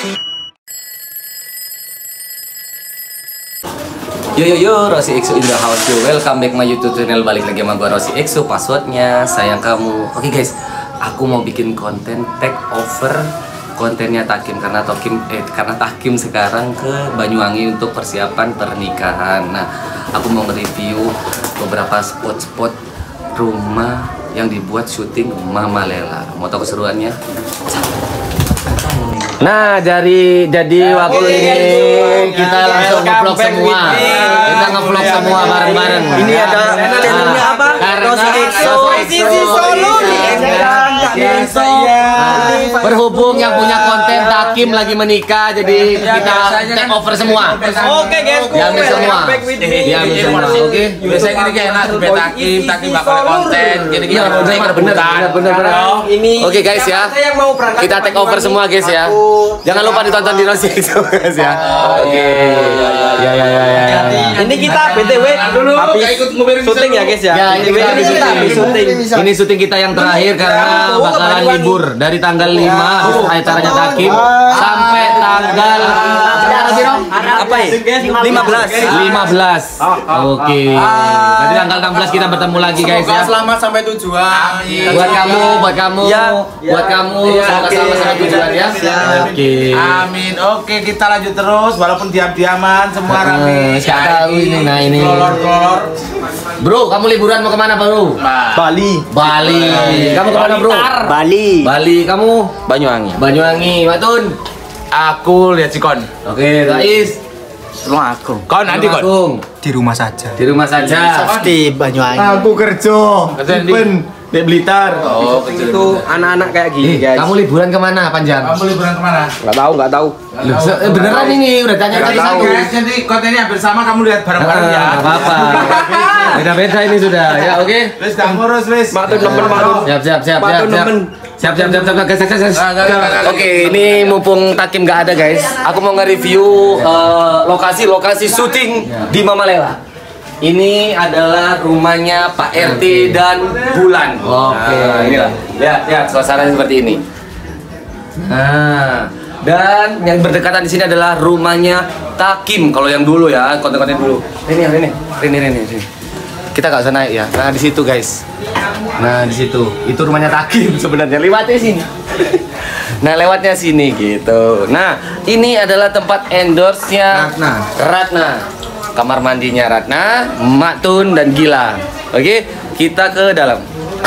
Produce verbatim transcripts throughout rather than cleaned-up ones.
Yo yo yo, Rossi Exo in the house yo. Welcome back my YouTube channel. Balik lagi sama gua Rossi Exo. Passwordnya sayang kamu. Oke guys, aku mau bikin konten take over kontennya Takim karena Takim eh karena Takim sekarang ke Banyuwangi untuk persiapan pernikahan. Nah, aku mau nge-review beberapa spot-spot rumah yang dibuat syuting Mama Lela. Mau tahu keseruannya? Nah, jadi jadi waktu ini kita langsung ngevlog semua. Kita ngevlog semua bareng-bareng. Ini ada channelnya apa? Rossi Exo. Berhubung yang punya konten Takim lagi menikah, jadi kita take over semua. Oke guys, diambil semua. Diambil semua. Oke. Biasanya gini kayak enak sampai Takim, Takim bakal konten. Jadi kita bener bener bener bener. Oke guys ya. Kita take over semua guys ya. Jangan lupa ditonton di Rossi Exo guys ya. Oke. Ya ya ya ya. Ini kita B T W dulu habis syuting ya guys ya. Ya, ini kita habis syuting. Ini syuting kita yang terakhir karena bakalan libur dari tanggal lima acaranya Takim sampai tanggal apa ya? lima belas. lima belas. Oke. Nanti tanggal enam belas kita bertemu lagi guys ya. Selamat sampai tujuan. Buat kamu, buat kamu, buat kamu semoga selamat sampai tujuan ya. Oke. Amin. Oke, kita lanjut terus walaupun diam-diaman semua rapi. Siapa tahu ini nah ini. Kolor-kolor. Bro, kamu liburan mau kemana bro? Bali. Bali. Kamu kemana bro? Bali. Bali. Kamu? Banyuwangi. Banyuwangi. Matun? Aku lihat Cikon. Oke, Rais. Rumah aku. Kau nanti Kon. Agung. Di rumah saja. Di rumah saja. Di Banyuwangi. Aku kerja. Kerja di- Open di Blitar. Oh, kecil Itu anak-anak kayak gini Eh, guys. kamu liburan kemana Panjang? Kamu liburan kemana? Nggak tahu, nggak tahu. Loh, se- eh, beneran ini udah tanya tadi Tahu. satu. Guys, jadi kontennya hampir sama, kamu lihat bareng-bareng ya. Nggak apa-apa. Beda-beda ini sudah. Ya oke. Wis dah ngurus wis. Matun nemen matun. Siap siap siap siap Matun siap. nemen. Siap siap siap siap guys guys guys. Nggak, nggak, nggak, nggak. Oke, ini mumpung Takim nggak ada guys, aku mau nge-review eh, lokasi-lokasi syuting di Mama Lela. Ini adalah rumahnya Pak R T dan Bulan. Oke, inilah. Lihat, lihat suasananya seperti ini. Nah, dan yang berdekatan di sini adalah rumahnya Takim. Kalau yang dulu ya, konten-konten dulu. Ini, ini, ini, ini, ini. Kita nggak usah naik ya. Nah, di situ guys. Nah, di situ. Itu rumahnya Takim sebenarnya. Lewatnya sini. Nah, lewatnya sini gitu. Nah, ini adalah tempat endorse-nya Ratna. Ratna. Kamar mandinya Ratna, Matun dan Gila. Oke, kita ke dalam.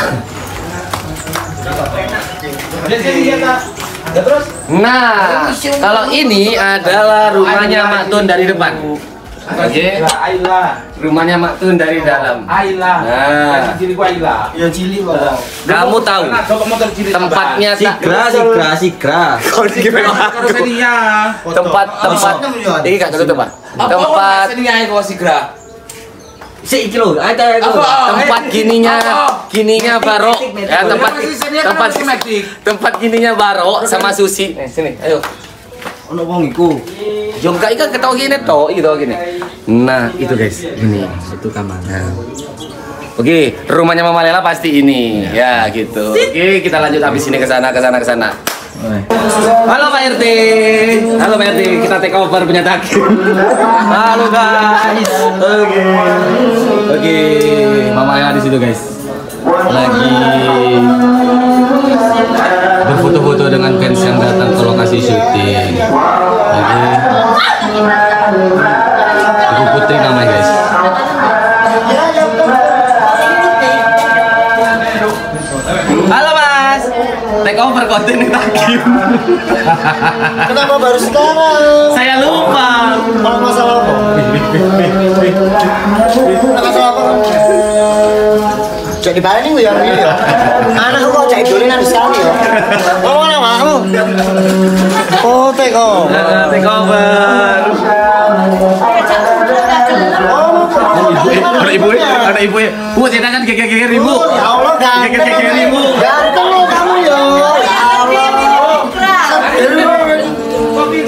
Nah, kalau ini adalah rumahnya Matun dari depan. Oke, rumahnya Matun dari dalam. Aila. Nah, Cili gua Aila. Ya cili kok. kamu tahu tempatnya Sigra, sigra, sigra. Karoserinya. tempat tempat ini kak dulu tempat tempat kok sigra. Si iki lho, ada itu. tempat gininya gininya Baro ya tempat tempat tempat gininya Baro sama Susi nih sini ayo Ono wong iku. yo enggak ikan ketawa gini toh gitu gini nah itu guys ini itu kamarnya. Oke, rumahnya Mama Lela pasti ini ya gitu. Oke, kita lanjut habis ini ke sana ke sana ke sana. Halo Pak R T. Halo Pak R T, kita take over punya Takim. Halo guys. Oke. Oke, Mama Lela di situ guys. Lagi berfoto-foto dengan fans yang datang ke lokasi syuting. Oke. Ibu Putri namanya guys. Halo Mas. Take over konten Takim. Kenapa baru sekarang? Saya lupa. Kalau masalah apa? Masalah apa? Jadi barang ini yang ini ya. Anak kok cek dolenan sekali ya. Oh, mana mau? Oh, teko. Nah, take over. Ada ibu ya, ada ibu ya. Bu, saya kan geger-geger ibu. Ya Allah, ganteng. Geger-geger ibu. Ganteng lo kamu ya.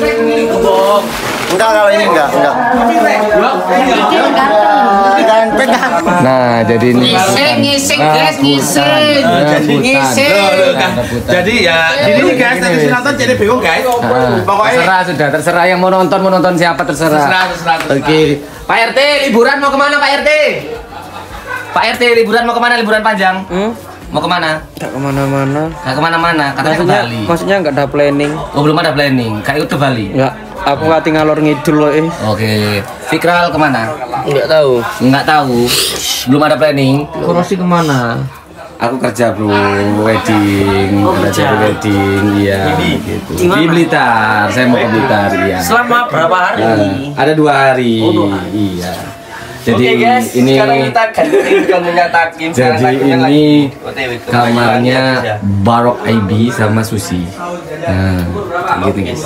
Enggak kalau ini enggak, enggak. Ganteng. Nah, jadi ini Ngising, ngising, guys, ngising. Ngising. Jadi ya, jadi nih guys, tadi sinetron jadi bingung guys. Pokoknya terserah sudah, terserah yang mau nonton mau nonton siapa terserah. terserah, terserah, terserah. Oke, Pak R T liburan mau kemana Pak R T? Pak R T liburan mau kemana liburan panjang? Hmm? Mau kemana? Nggak kemana-mana. Nggak kemana-mana, katanya ke Maksudnya, Bali. maksudnya nggak ada planning. Oh belum ada planning, kayak itu Bali. Nggak, aku nggak tinggal lor ngidul loh eh. Oke, Fikral kemana? Nggak tahu. Nggak tahu, belum ada planning. Korosi kemana? Aku kerja bro, wedding, kerja di wedding, iya gitu. Di Blitar, saya mau ke Blitar, iya. Selama berapa hari? Nah, ada dua hari, iya. Jadi Oke guys, ini, sekarang kita ganti kamunya Takim. jadi ini kamarnya Barok I B sama Susi. Nah, gitu guys.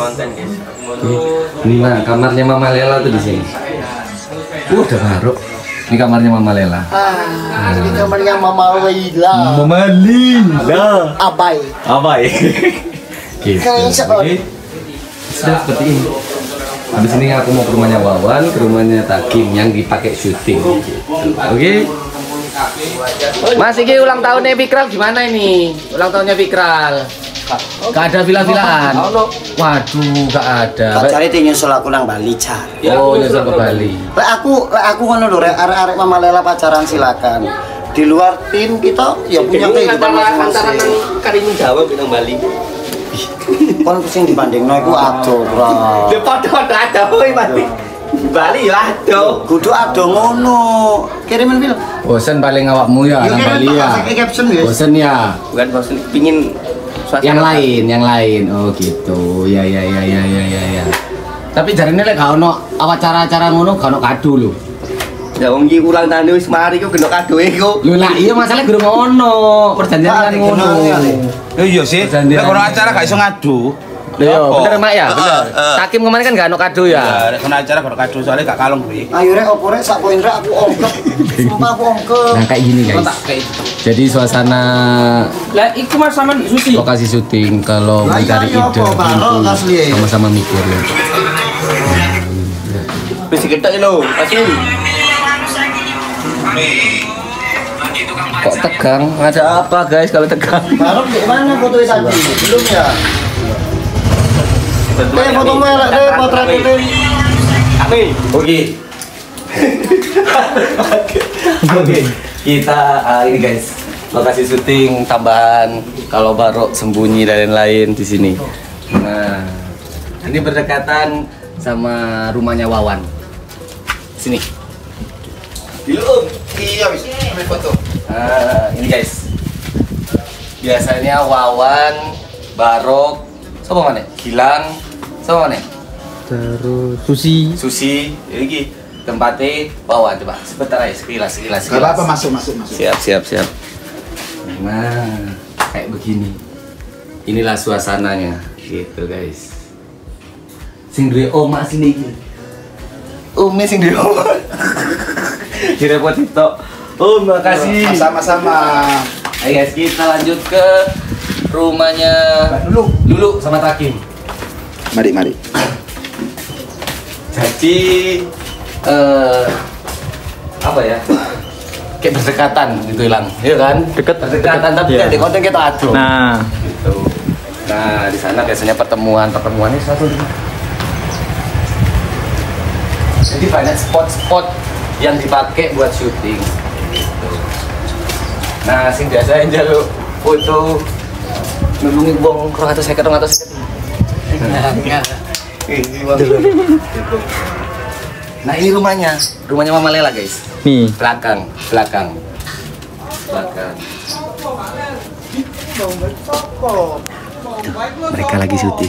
Nah, kamarnya Mama Lela tuh di sini. Uh, udah Barok. Ini kamarnya Mama Lela. Ah, ini kamarnya Mama Leila. Mama Lela. Abai. Apa ya? Gitu. Kayaknya Jadi, sudah seperti ini. Habis ini aku mau ke rumahnya Wawan, ke rumahnya Takim yang dipakai syuting. Gitu. Oke? Mas, ini ulang tahunnya Fikral gimana ini? Ulang tahunnya Fikral. Gak ada villa-villaan. Waduh, gak ada. Kak cari teh nyusul aku nang Bali cari. Oh, nyusul ke Bali. Lek aku lek aku ngono lho rek arek-arek Mama Lela pacaran silakan. Di luar tim kita ya punya kehidupan masing-masing. Karimun Jawa pinang Bali. Kon sing dibandingno iku ado, Bro. Ya padha-padha ada kowe Bali. Bali ya ado. Kudu ado ngono. Kirimin film. Bosen paling awakmu ya, nang Bali ya. Caption guys. Bosen ya. Bukan bosen pingin Yang lain, yang lain. Oh gitu. Ya ya ya ya ya ya ya. Tapi jarine lek gak ono acara-acara ngono gak ono kado lho. Ya wong iki ulang tahun wis mari kok gendok kado e kok. Lho lah iya masalah gurung ono. Perjanjian kan ngono. iya sih. Perjanjian. Nek orang acara gak iso ngadu. Lho yo, Apa? bener Mak ya, bener. Takim kemarin kan gak ono kado ya. Ya, nek ono acara gak kado soalnya gak kalung kuwi. Ayo rek opo rek sak poin rek aku ongkep. Sumpah aku ongkep. Nah kayak gini guys. Jadi suasana Lah iku Mas sampean Susi. lokasi syuting kalau Lah, mencari iya, ide apa, Bang? gitu, Asli. sama-sama mikir ya. Wis diketok lho, Takim. Kok tegang? Ada apa guys kalau tegang? Barok di mana foto tadi? Belum ya? Eh foto merek deh potret itu. Amin. Oke. Oke. Kita ah, ini guys, lokasi syuting tambahan kalau Barok sembunyi dan lain-lain di sini. Nah, ini berdekatan sama rumahnya Wawan. Sini. Dulu. Iya wis. Ambil foto. Nah, ini guys. Biasanya Wawan, Barok, siapa mana? Gilang, siapa mana? Terus Susi. Susi, ini tempatnya Wawan coba sebentar aja sekilas sekilas. Gak apa-apa masuk masuk masuk. Siap siap siap. Nah, kayak begini. Inilah suasananya, gitu guys. Sing duwe oma sini iki. Umi sing duwe oma. Direpot itu. Oh, makasih. Sama-sama. Ayo guys, kita lanjut ke rumahnya Dulu. Lulu sama Takim. Mari mari. Jadi eh apa ya? Kayak berdekatan gitu hilang, iya kan? Deket, berdekatan tapi iya. di konten kita adu. Nah, Gitu. Nah, di sana biasanya pertemuan, pertemuannya satu. Jadi banyak spot-spot yang dipakai buat syuting. Gitu. Nah, sing biasa jaluk foto nulungi wong rong atus seket rong atus seket. Nah, ini rumahnya, rumahnya Mama Lela guys. nih. Belakang, belakang, belakang. Mereka lagi syuting.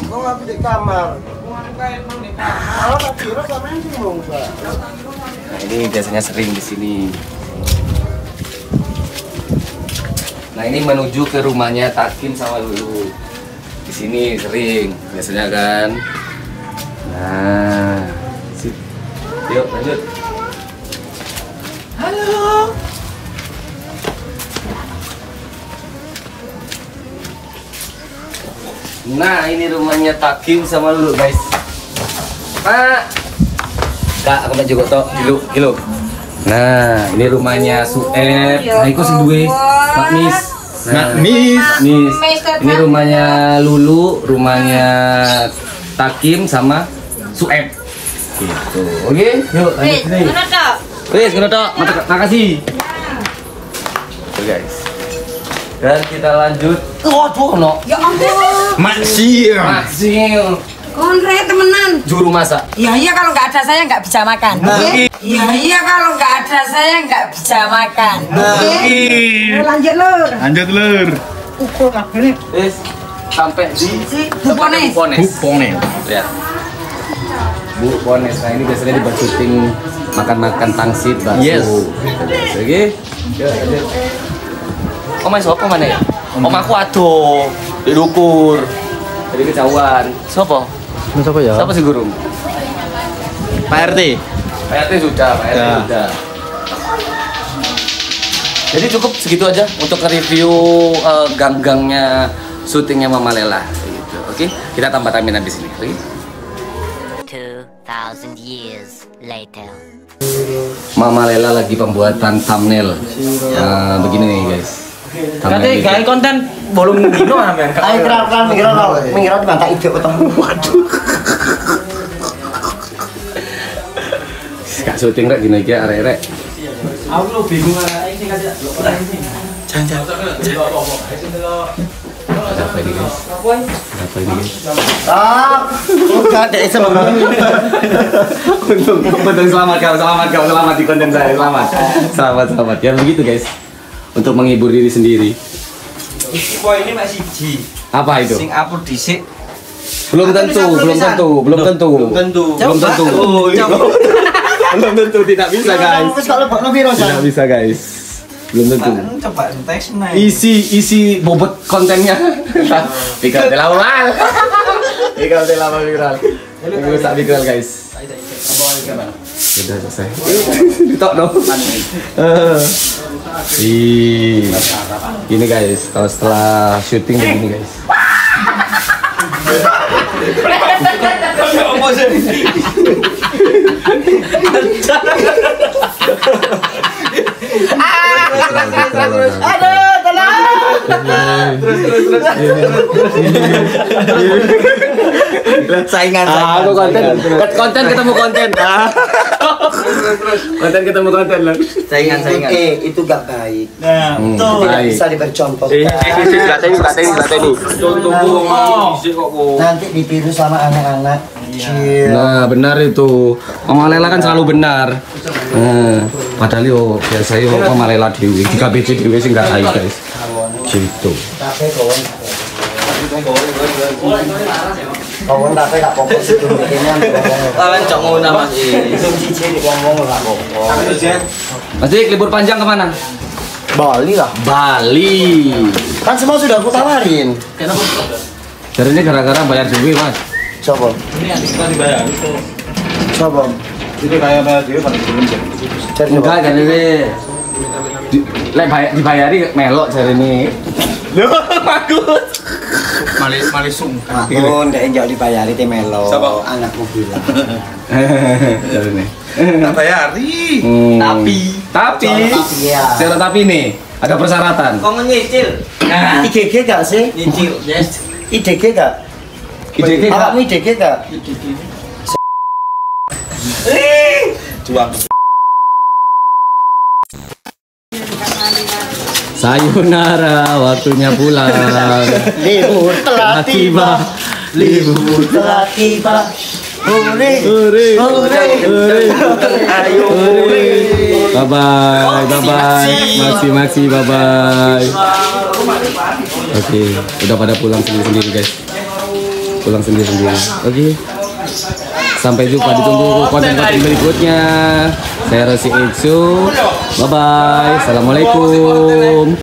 Nah, ini biasanya sering di sini. Nah, ini menuju ke rumahnya Takim sama Lulu. Di sini sering biasanya kan. Nah, sip. Yuk lanjut. Halo. Nah, ini rumahnya Takim sama Lulu, guys. Pak. Kak, aku mau juga toh, dulu, dulu. Nah, ini rumahnya Sueb. Nah, itu si duwe Mak Mis. Nah, Mis. Mis. Ini rumahnya Lulu, rumahnya Takim sama Sueb. Gitu. Oke, yuk lanjut sini. Wes, kena tok. Makasih. Oke, guys. Dan kita lanjut. Waduh, no. Ya ampun. Masih. Masih Konre temenan. juru masak. Iya iya kalau nggak ada saya nggak bisa makan. Oke. Iya iya kalau nggak ada saya nggak bisa makan. Oke. Lanjut lur. Lanjut lur. Ukur lah ini. Wes, sampai di Bu Pones. Pones. Kupone. Lihat. Bu Pones. Nah, ini biasanya dibuat syuting makan-makan pangsit bakso. Yes. Oke. Yuk, lanjut. Om mas apa mana ya? Om aku aduh di dukur. Jadi kejauhan. Siapa? Siapa ya? Siapa sih guru? Pak R T. Pak R T sudah, Pak R T Ya. sudah. Jadi cukup segitu aja untuk review uh, gang-gangnya syutingnya Mama Lela. Gitu. Oke, kita tambah timeline di sini. Oke. two thousand years later. Mama Lela lagi pembuatan thumbnail. Nah, begini nih guys. Katanya gaya konten bolong dino sampean. Ayo kira-kira mikir mikir di mata ide ketemu. Waduh. Gak syuting rek gini iki arek-arek. Aku lu bingung arek iki kasih ini. Jangan. Apa ini guys? Apa ini guys? Ah, udah ada sebelum. Untung, untung selamat kau, selamat kau, selamat di konten saya, selamat, selamat, selamat. Ya begitu guys, untuk menghibur diri sendiri. Iki poin ini masih G. Apa itu? Sing upload dhisik. Belum tentu, belum tentu, belum tentu, Belum tentu. belum tentu, Oh, iya. belum tentu, tidak bisa guys, Wis kalau bakno piro, tidak Jan? bisa guys, belum tentu. Coba tes nih. Isi, isi bobot kontennya. Viral telawal, viral telawal viral. Ini tak viral guys. Sudah selesai. Tok dong. Eh. Ih. Gini guys, kalau setelah syuting begini guys. Aduh, tenang. Saingan Ah, aku konten, konten ketemu konten. Ah. Konten ketemu konten lah. saingan saingan. Eh, itu gak baik. Nah, Hmm, Itu tidak baik. bisa dipercontohkan. lateni lateni lateni. Contoh ngomong sik kok. Nanti ditiru sama anak-anak. Cil. Nah, benar itu. Mama Lela kan selalu benar. Nah, padahal yo biasa yo Mama Lela dewi, di K B C dewi sih nggak baik guys. Gitu. Tapi kawan. Kawan tapi gak pokok situ bikinnya. Lawan cok ngono Mas. Itu cici ngomong gak pokok. Masih libur panjang kemana? Bali lah. Bali. Kan semua sudah aku tawarin. Jadinya gara-gara bayar duit mas. Coba. Ini yang kita dibayar itu. Coba. Itu kayak bayar dia pada sebelum jam. Cari Enggak jadi ini. Di- Lek bayar, dibayari melok cari ini. Loh, bagus. Malis malis sungkan. Aku ndak enjak dibayari teh melo. Siapa? Anakmu bilang. Cari ini. Tak bayari. Hmm. Tapi. Tapi. Tapi ya. Syarat tapi nih ada persyaratan. Kok nyicil? I G G gak sih? Nyicil. Yes. I D G gak? I D G Awakmu I D G gak? Juang. Sayonara, waktunya pulang. Libur telah tiba. Libur. Telah tiba. Hore. Hore. Hore. Hore. Ayo. Hore. Bye bye, bye bye. Maxi Maxi, bye bye. Oke, udah pada pulang sendiri-sendiri guys. Pulang sendiri-sendiri. Oke. Sampai jumpa, ditunggu konten-konten berikutnya. Saya Rosi Exo. Bye bye. Assalamualaikum.